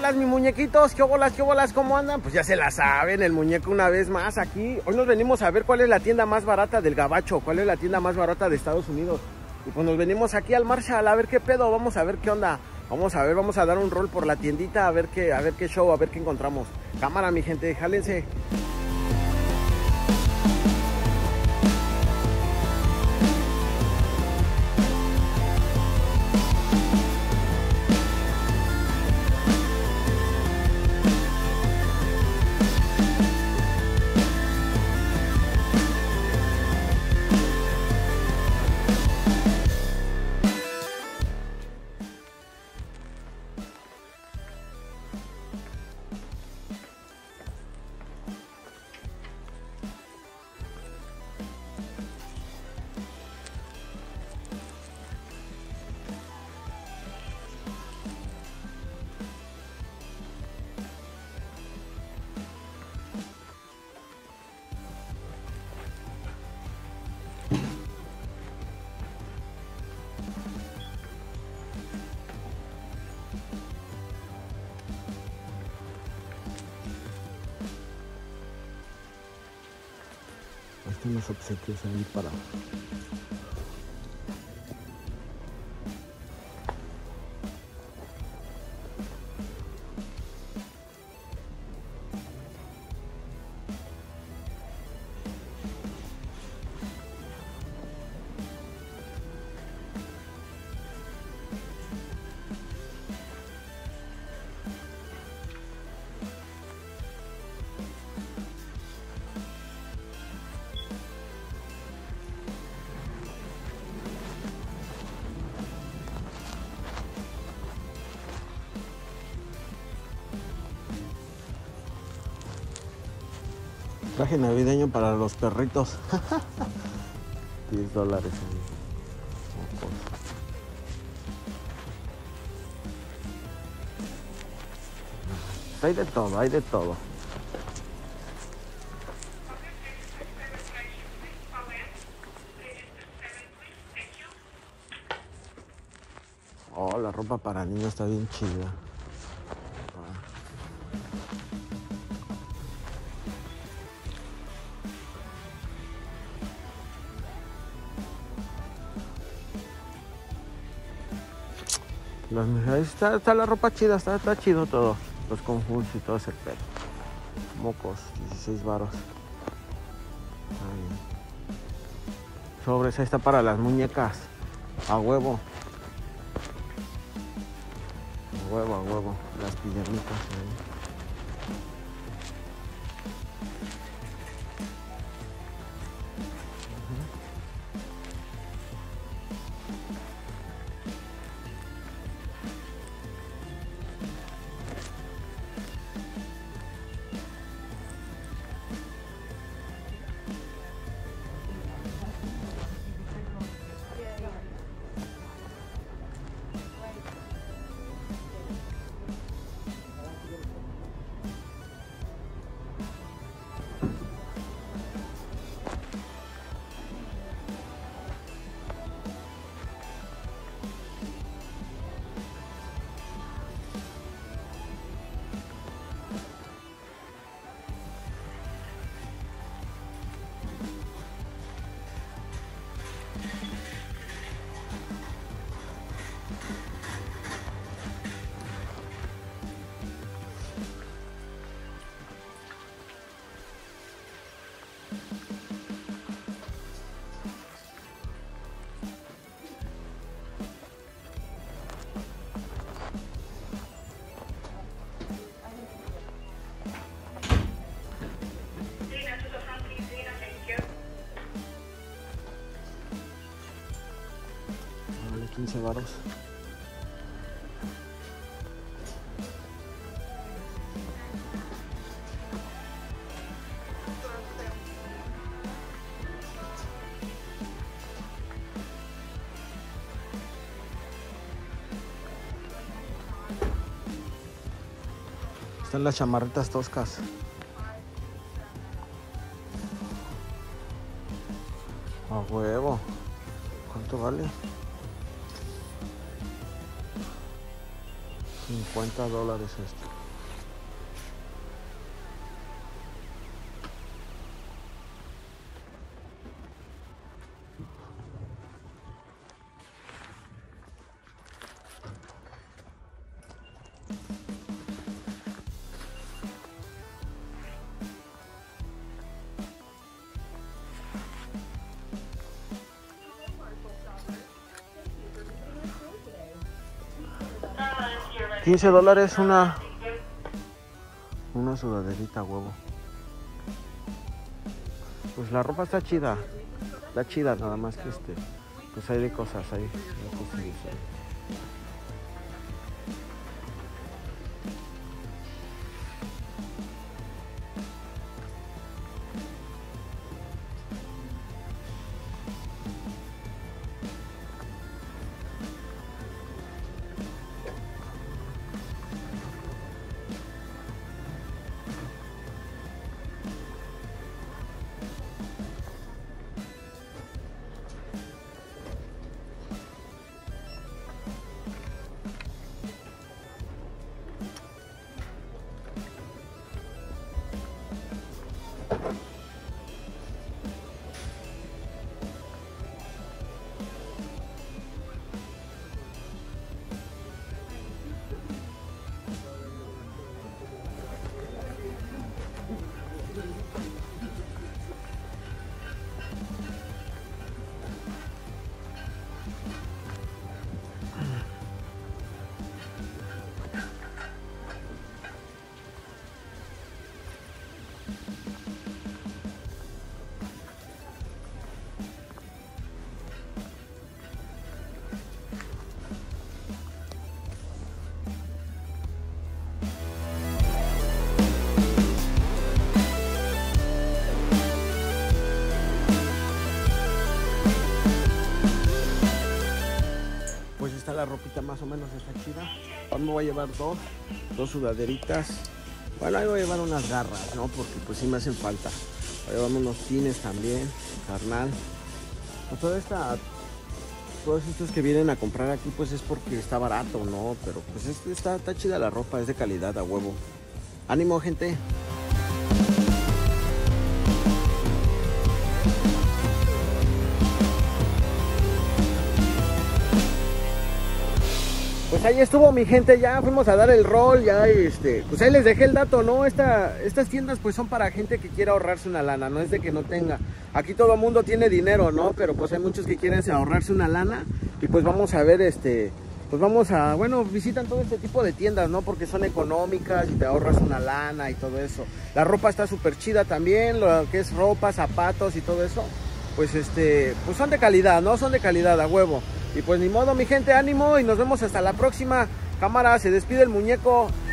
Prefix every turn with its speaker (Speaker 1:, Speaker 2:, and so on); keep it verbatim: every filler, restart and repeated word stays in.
Speaker 1: bolas, mis muñequitos? ¿Qué bolas, qué bolas? ¿Cómo andan? Pues ya se la saben, el muñeco una vez más aquí. Hoy nos venimos a ver cuál es la tienda más barata del Gabacho, cuál es la tienda más barata de Estados Unidos. Y pues nos venimos aquí al Marshall a ver qué pedo, vamos a ver qué onda. Vamos a ver, vamos a dar un rol por la tiendita, a ver qué, a ver qué show, a ver qué encontramos. Cámara, mi gente, jálense. Están los obsequios ahí para... Traje navideño para los perritos. diez dólares. Hay de todo, hay de todo. Oh, la ropa para niños está bien chida. Las, está, está la ropa chida, está, está chido todo. Los conjuntos y todo ese pedo. Mocos, dieciséis varos. Sobres, ahí está para las muñecas. A huevo. A huevo, a huevo. Las pijamitas ahí. quince varos. Están las chamarritas toscas. A huevo. ¿Cuánto vale? cincuenta dólares esto. quince dólares una una sudaderita, huevo. Pues la ropa está chida. Está chida, nada más que este. Pues hay de cosas ahí. No sé si dice. La ropita más o menos está chida. Ahora me voy a llevar dos, dos sudaderitas. Bueno, ahí voy a llevar unas garras, ¿no? Porque pues sí me hacen falta. Voy a llevarme unos pines también, carnal. Pues toda esta, todos estos que vienen a comprar aquí pues es porque está barato, ¿no? Pero pues es, está, está chida la ropa, es de calidad, a huevo. Ánimo, gente. Pues ahí estuvo mi gente, ya fuimos a dar el rol, ya este, pues ahí les dejé el dato, ¿no? Esta, estas tiendas pues son para gente que quiera ahorrarse una lana, no es de que no tenga. Aquí todo el mundo tiene dinero, ¿no? Pero pues hay muchos que quieren ahorrarse una lana y pues vamos a ver, este, pues vamos a, bueno, visitan todo este tipo de tiendas, ¿no? Porque son económicas y te ahorras una lana y todo eso. La ropa está súper chida también, lo que es ropa, zapatos y todo eso, pues este, pues son de calidad, ¿no? Son de calidad, a huevo. Y pues ni modo, mi gente, ánimo y nos vemos hasta la próxima. Cámara, se despide el muñeco.